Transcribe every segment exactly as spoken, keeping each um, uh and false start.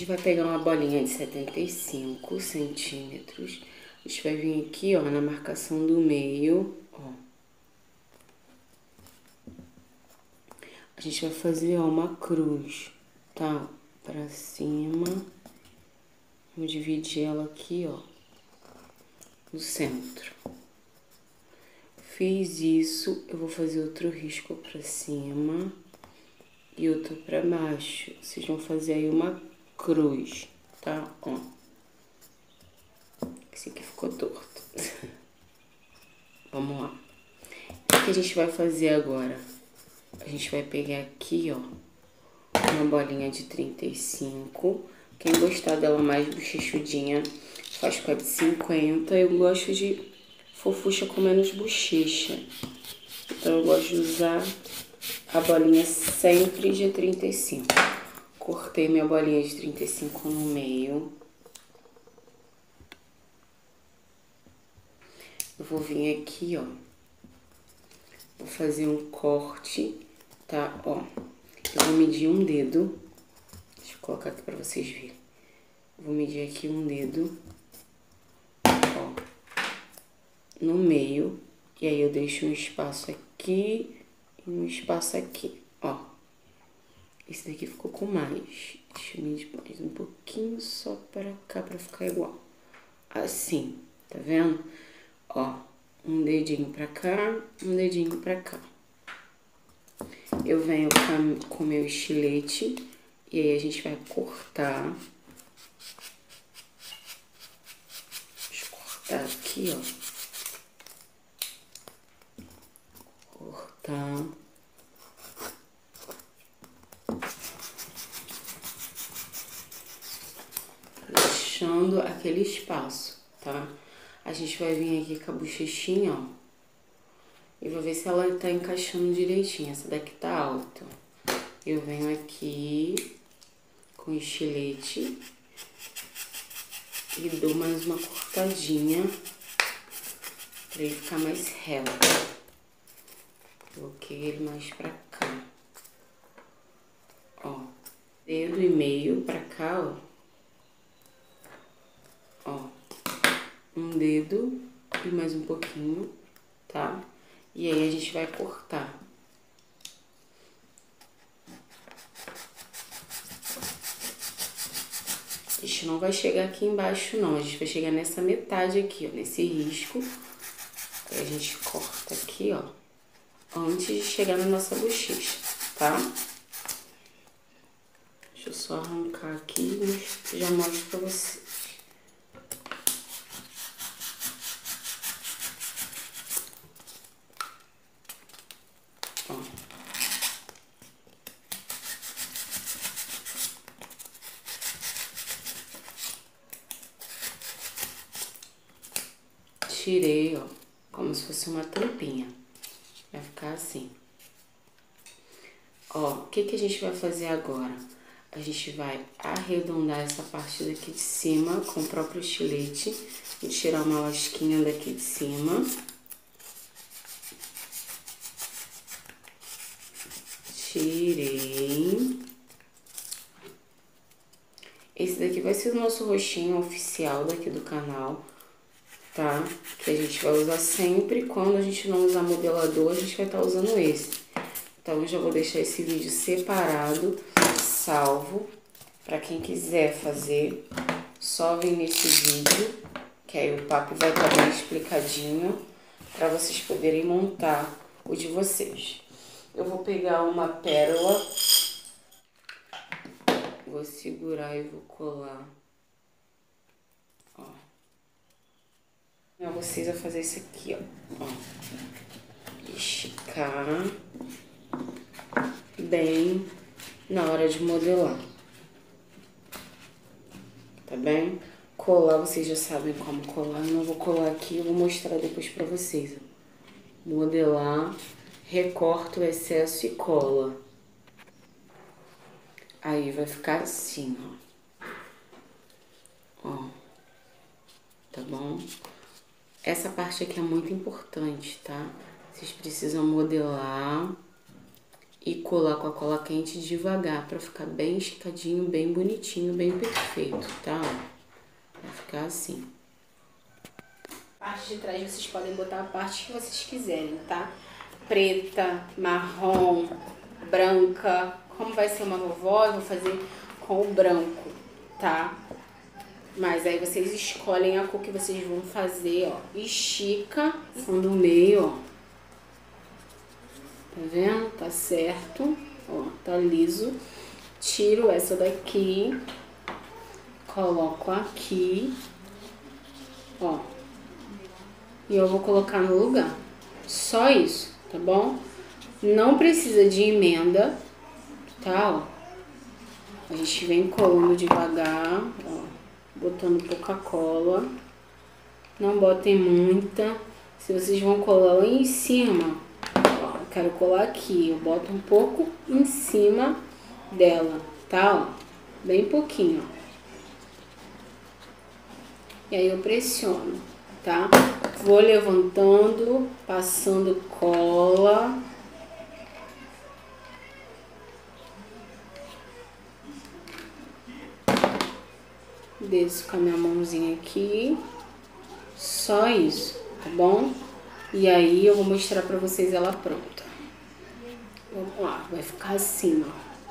gente vai pegar uma bolinha de setenta e cinco centímetros. A gente vai vir aqui, ó, na marcação do meio, ó. A gente vai fazer, ó, uma cruz, tá? Pra cima. Vou dividir ela aqui, ó, no centro. Fiz isso, eu vou fazer outro risco pra cima e outro pra baixo. Vocês vão fazer aí uma cruz, tá? Ó. Esse aqui ficou torto. Vamos lá. O que a gente vai fazer agora? A gente vai pegar aqui, ó, uma bolinha de trinta e cinco. Quem gostar dela mais bochechudinha, faz com a de cinquenta. Eu gosto de fofucha com menos bochecha. Então, eu gosto de usar a bolinha sempre de trinta e cinco. Cortei minha bolinha de trinta e cinco no meio. Eu vou vir aqui, ó. Vou fazer um corte, tá? Ó, eu vou medir um dedo. Deixa eu colocar aqui pra vocês verem. Vou medir aqui um dedo, ó, no meio. E aí eu deixo um espaço aqui e um espaço aqui, ó. Esse daqui ficou com mais. Deixa eu medir mais um pouquinho só pra cá, pra ficar igual. Assim, tá vendo? Ó, um dedinho pra cá, um dedinho pra cá. Eu venho com o meu estilete e aí a gente vai cortar. Deixa eu cortar aqui, ó. Cortar. Deixando aquele espaço, tá? A gente vai vir aqui com a bochechinha, ó. E vou ver se ela tá encaixando direitinho. Essa daqui tá alta. Eu venho aqui com o estilete e dou mais uma cortadinha pra ele ficar mais reto. Coloquei ele mais pra cá. Ó, dedo e meio pra cá, ó. Ó, um dedo e mais um pouquinho, tá? E aí a gente vai cortar. A gente não vai chegar aqui embaixo, não. A gente vai chegar nessa metade aqui, ó, nesse risco. Aí a gente corta aqui, ó, antes de chegar na nossa bochecha, tá? Deixa eu só arrancar aqui e já mostro pra vocês. Ó. Tirei, ó, como se fosse uma tampinha. Vai ficar assim. Ó, o que que a gente vai fazer agora? A gente vai arredondar essa parte daqui de cima com o próprio estilete. Vou tirar uma lasquinha daqui de cima. Tirei. Esse daqui vai ser o nosso roxinho oficial daqui do canal, tá? Que a gente vai usar sempre. Quando a gente não usar modelador, a gente vai estar usando esse. Então, eu já vou deixar esse vídeo separado, salvo. Pra quem quiser fazer, só vem nesse vídeo, que aí o papo vai estar bem explicadinho, pra vocês poderem montar o de vocês. Eu vou pegar uma pérola, vou segurar e vou colar, ó. Ensinar vocês a fazer isso aqui, ó, ó. Esticar bem na hora de modelar, tá bem? Colar, vocês já sabem como colar, eu não vou colar aqui, eu vou mostrar depois pra vocês, ó. Modelar, recorta o excesso e cola. Aí vai ficar assim, ó. Ó. Tá bom? Essa parte aqui é muito importante, tá? Vocês precisam modelar e colar com a cola quente devagar pra ficar bem esticadinho, bem bonitinho, bem perfeito, tá? Vai ficar assim. A parte de trás vocês podem botar a parte que vocês quiserem, tá? Preta, marrom, branca. Como vai ser uma vovó, eu vou fazer com o branco, tá? Mas aí vocês escolhem a cor que vocês vão fazer, ó. Estica no meio, ó. Tá vendo? Tá certo. Ó, tá liso. Tiro essa daqui. Coloco aqui. Ó. E eu vou colocar no lugar. Só isso, tá bom? Não precisa de emenda, tá? Ó. A gente vem colando devagar, ó. Botando pouca cola. Não botem muita. Se vocês vão colar lá em cima, ó, eu quero colar aqui. Eu boto um pouco em cima dela, tá? Ó, bem pouquinho, ó. E aí eu pressiono, tá? Vou levantando, passando cola. Desço com a minha mãozinha aqui. Só isso, tá bom? E aí eu vou mostrar pra vocês ela pronta. Vamos lá, vai ficar assim,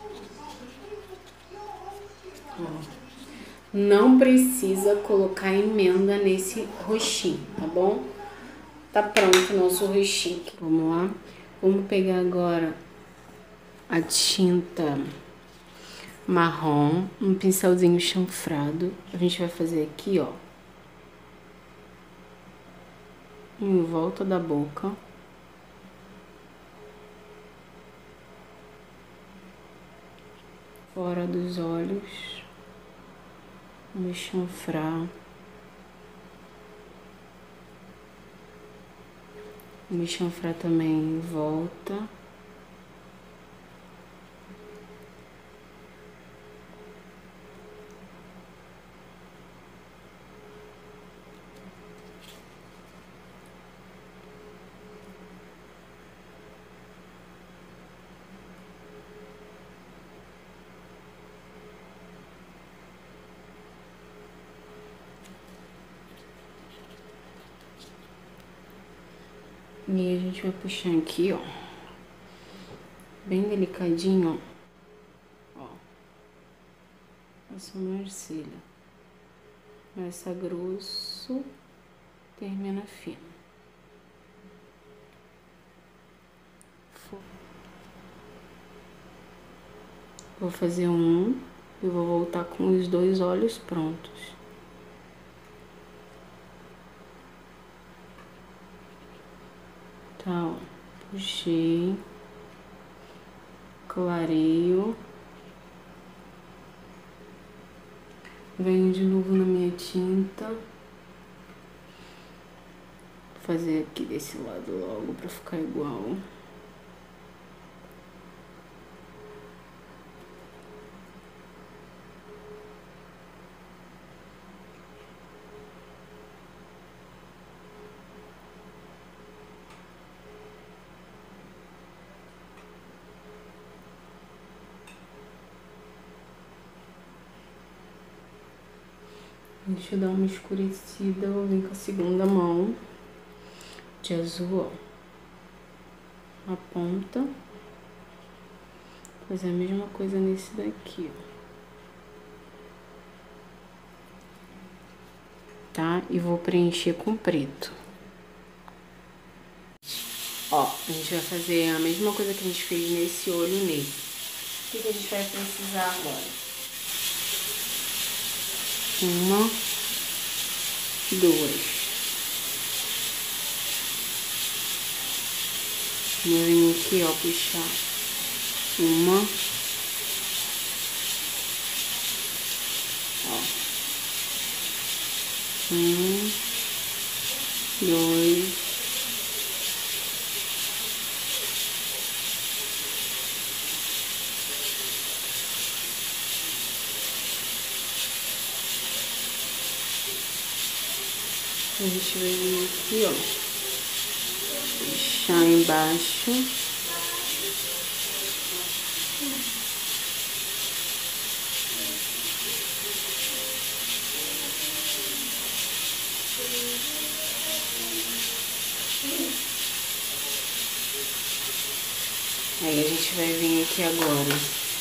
ó. Ó. Não precisa colocar emenda nesse roxinho, tá bom? Tá pronto o nosso roxinho. Vamos lá. Vamos pegar agora a tinta marrom, um pincelzinho chanfrado. A gente vai fazer aqui, ó, em volta da boca. Fora dos olhos. Vamos chanfrar. Vamos chanfrar também em volta. E a gente vai puxar aqui, ó, bem delicadinho, ó, a sobrancelha. Começa grosso, termina fino. Vou fazer um e vou voltar com os dois olhos prontos. Tá, ó, puxei, clareio, venho de novo na minha tinta, vou fazer aqui desse lado logo pra ficar igual. Deixa eu dar uma escurecida, vou vir com a segunda mão de azul, ó, a ponta, fazer a mesma coisa nesse daqui, ó, tá? E vou preencher com preto. Ó, a gente vai fazer a mesma coisa que a gente fez nesse olho e nesse. O que que a gente vai precisar agora? Uma, duas. Vou vir aqui, ó, puxar. Uma. Ó. Um, dois. A gente vai vir aqui, ó, puxar embaixo, Aí a gente vai vir aqui agora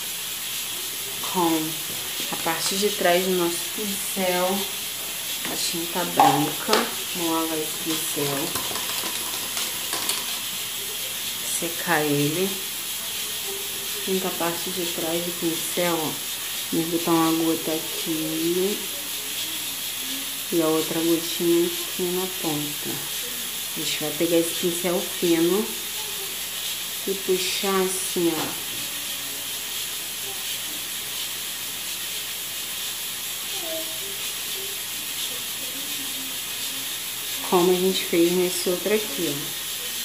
com a parte de trás do nosso pincel, a tinta branca. Vamos lavar esse pincel, secar ele. Pinta a parte de trás do pincel, ó. Vamos botar uma gota aqui e a outra gotinha aqui na ponta. A gente vai pegar esse pincel fino e puxar assim, ó. Como a gente fez nesse outro aqui, ó.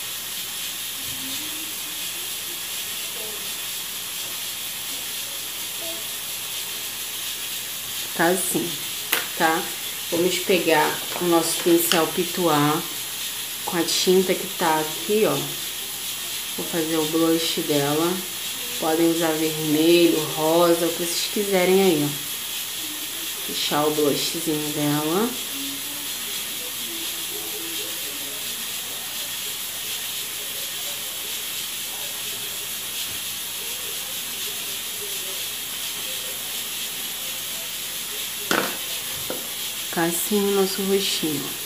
Tá assim, tá? Vamos pegar o nosso pincel pituar com a tinta que tá aqui, ó. Vou fazer o blush dela. Podem usar vermelho, rosa, o que vocês quiserem aí, ó. Deixar o blushzinho dela. Ficar assim o nosso rostinho.